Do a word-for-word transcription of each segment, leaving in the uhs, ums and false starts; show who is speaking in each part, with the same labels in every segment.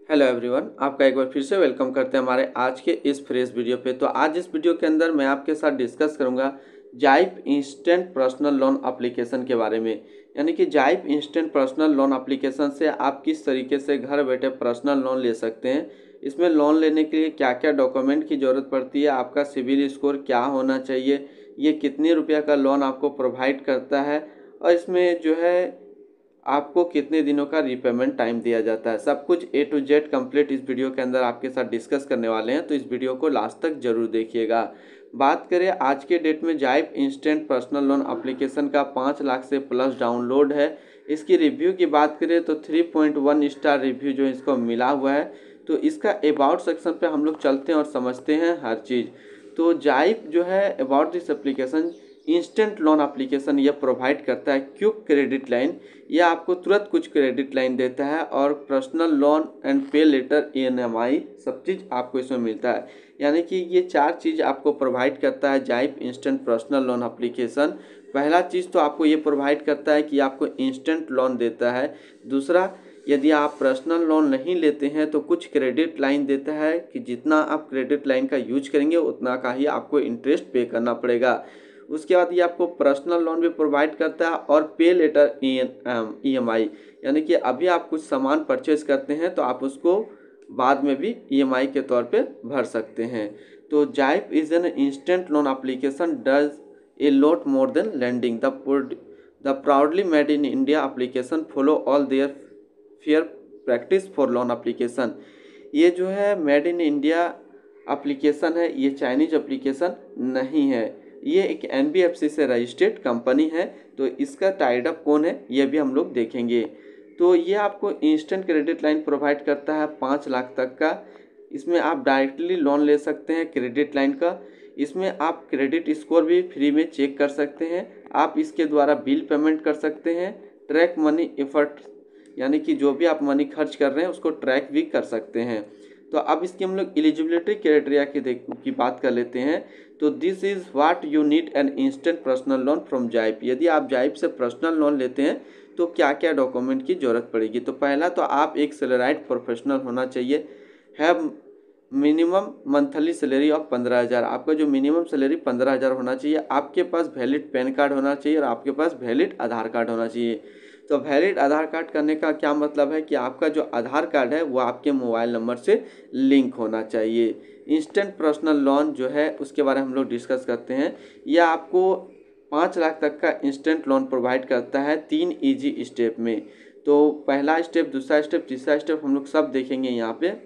Speaker 1: Hello everyone, आपका एक बार फिर से वेलकम करते हैं हमारे आज के इस फ्रेश वीडियो पे। तो आज इस वीडियो के अंदर मैं आपके साथ डिस्कस करूंगा Zype instant personal loan application के बारे में। यानी कि Zype instant personal loan application से आप किस तरीके से घर बैठे पर्सनल लोन ले सकते हैं। इसमें लोन लेने के लिए क्या क्या डॉक्यूमेंट की ज़रूरत पड़ती है, आपका सिविल स्कोर क्या होना चाहिए, ये कितने रुपया का लोन आपको प्रोवाइड करता है और इसमें जो है आपको कितने दिनों का रीपेमेंट टाइम दिया जाता है, सब कुछ ए टू जेड कंप्लीट इस वीडियो के अंदर आपके साथ डिस्कस करने वाले हैं। तो इस वीडियो को लास्ट तक जरूर देखिएगा। बात करें आज के डेट में Zype instant personal loan application का पाँच लाख से प्लस डाउनलोड है। इसकी रिव्यू की बात करें तो three point one star review जो इसको मिला हुआ है। तो इसका अबाउट सेक्शन पे हम लोग चलते हैं और समझते हैं हर चीज़। तो जाइप जो है about this application instant loan application यह प्रोवाइड करता है क्विक क्रेडिट लाइन। यह आपको तुरंत कुछ क्रेडिट लाइन देता है और personal loan and pay later E M I सब चीज़ आपको इसमें मिलता है। यानी कि ये चार चीज़ आपको प्रोवाइड करता है Zype instant personal loan application. पहला चीज़ तो आपको ये प्रोवाइड करता है कि आपको इंस्टेंट लोन देता है। दूसरा, यदि आप पर्सनल लोन नहीं लेते हैं तो कुछ क्रेडिट लाइन देता है कि जितना आप क्रेडिट लाइन का यूज करेंगे उतना का ही आपको इंटरेस्ट पे करना पड़ेगा। उसके बाद ये आपको पर्सनल लोन भी प्रोवाइड करता है और पे लेटर ई एम आई, यानी कि अभी आप कुछ सामान परचेज करते हैं तो आप उसको बाद में भी ई एम आई के तौर पे भर सकते हैं। तो Zype is an instant loan application does a lot more than lending the the proudly made in India application follow all their fair practice for loan application. ये जो है मेड इन इंडिया एप्लीकेशन है, ये Chinese application नहीं है। ये एक N B F सी से रजिस्टर्ड कंपनी है। तो इसका टाइड अप कौन है ये भी हम लोग देखेंगे। तो ये आपको इंस्टेंट क्रेडिट लाइन प्रोवाइड करता है पाँच लाख तक का। इसमें आप डायरेक्टली लोन ले सकते हैं क्रेडिट लाइन का। इसमें आप क्रेडिट स्कोर भी फ्री में चेक कर सकते हैं। आप इसके द्वारा बिल पेमेंट कर सकते हैं। ट्रैक मनी एफर्ट, यानी कि जो भी आप मनी खर्च कर रहे हैं उसको ट्रैक भी कर सकते हैं। तो अब इसकी हम लोग एलिजिबिलिटी क्राइटेरिया की देख की बात कर लेते हैं। तो this is what you need an instant personal loan from Zype. यदि आप जाइप से पर्सनल लोन लेते हैं तो क्या क्या डॉक्यूमेंट की ज़रूरत पड़ेगी। तो पहला तो आप एक सैलराइड प्रोफेशनल होना चाहिए, have minimum monthly salary of पंद्रह हज़ार। आपका जो मिनिमम सैलरी पंद्रह हज़ार होना चाहिए। आपके पास वैलिड पैन कार्ड होना चाहिए और आपके पास वैलिड आधार कार्ड होना चाहिए। तो वैलिड आधार कार्ड करने का क्या मतलब है कि आपका जो आधार कार्ड है वो आपके मोबाइल नंबर से लिंक होना चाहिए। इंस्टेंट पर्सनल लोन जो है उसके बारे में हम लोग डिस्कस करते हैं। यह आपको पाँच लाख तक का इंस्टेंट लोन प्रोवाइड करता है तीन इजी स्टेप में। तो पहला स्टेप, दूसरा स्टेप, तीसरा स्टेप हम लोग सब देखेंगे। यहाँ पे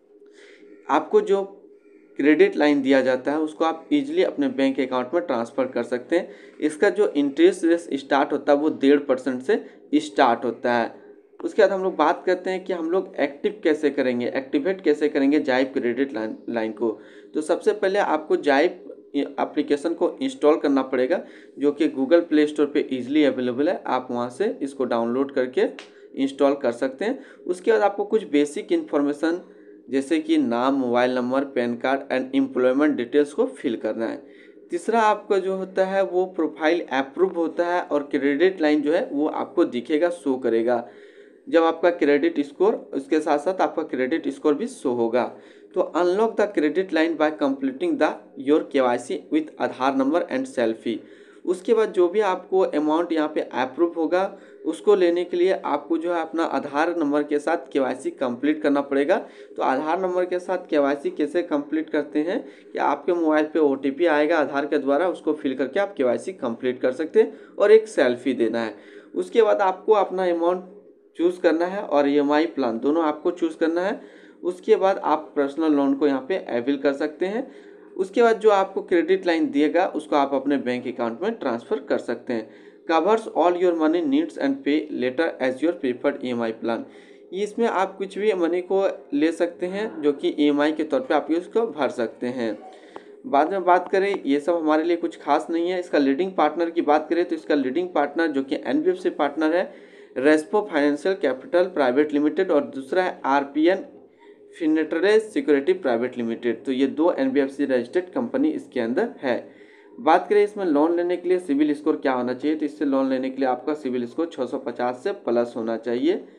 Speaker 1: आपको जो क्रेडिट लाइन दिया जाता है उसको आप इजीली अपने बैंक अकाउंट में ट्रांसफ़र कर सकते हैं। इसका जो इंटरेस्ट रेट स्टार्ट होता है वो डेढ़ परसेंट से स्टार्ट होता है। उसके बाद हम लोग बात करते हैं कि हम लोग एक्टिव कैसे करेंगे, एक्टिवेट कैसे करेंगे जाइप क्रेडिट लाइन लाइन को। तो सबसे पहले आपको जाइप एप्लीकेशन को इंस्टॉल करना पड़ेगा, जो कि गूगल प्ले स्टोर पे इजीली अवेलेबल है। आप वहाँ से इसको डाउनलोड करके इंस्टॉल कर सकते हैं। उसके बाद आपको कुछ बेसिक इन्फॉर्मेशन जैसे कि नाम, mobile number, PAN card and employment details को फिल करना है। तीसरा आपका जो होता है वो प्रोफाइल अप्रूव होता है और क्रेडिट लाइन जो है वो आपको दिखेगा, शो करेगा जब आपका क्रेडिट स्कोर, उसके साथ साथ आपका क्रेडिट स्कोर भी शो होगा। तो unlock the credit line by completing the your K Y C with Aadhaar number and selfie. उसके बाद जो भी आपको अमाउंट यहाँ पे अप्रूव होगा उसको लेने के लिए आपको जो है अपना आधार नंबर के साथ के वाई सी कंप्लीट करना पड़ेगा। तो आधार नंबर के साथ के वाई सी कैसे कंप्लीट करते हैं कि आपके मोबाइल पे ओ टी पी आएगा आधार के द्वारा, उसको फिल करके आप के वाई सी कंप्लीट कर सकते हैं और एक सेल्फी देना है। उसके बाद आपको अपना अमाउंट चूज़ करना है और ई एम आई प्लान दोनों आपको चूज़ करना है। उसके बाद आप पर्सनल लोन को यहाँ पे अवेल कर सकते हैं। उसके बाद जो आपको क्रेडिट लाइन दिएगा उसको आप अपने बैंक अकाउंट में ट्रांसफ़र कर सकते हैं। Covers all your money needs and pay later as your preferred E M I plan. इसमें आप कुछ भी मनी को ले सकते हैं जो कि ई एम आई के तौर पे आप इसको भर सकते हैं। बाद में बात करें, ये सब हमारे लिए कुछ खास नहीं है। इसका लीडिंग पार्टनर की बात करें तो इसका लीडिंग पार्टनर जो कि N B F C partner है Respo financial capital private limited और दूसरा है R P N Fintralease security private limited. तो ये दो N B F C registered company इसके अंदर है। बात करें इसमें लोन लेने के लिए सिविल स्कोर क्या होना चाहिए, तो इससे लोन लेने के लिए आपका सिविल स्कोर छह सौ पचास से प्लस होना चाहिए।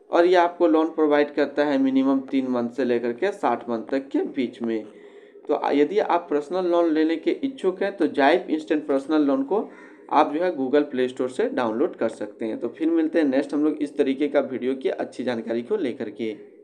Speaker 1: और ये आपको लोन प्रोवाइड करता है मिनिमम तीन मंथ से लेकर के साठ मंथ तक के बीच में। तो यदि आप पर्सनल लोन लेने के इच्छुक हैं तो जाइप इंस्टेंट पर्सनल लोन को आप जो है गूगल प्ले स्टोर से डाउनलोड कर सकते हैं। तो फिर मिलते हैं नेक्स्ट हम लोग इस तरीके का वीडियो की अच्छी जानकारी को लेकर के।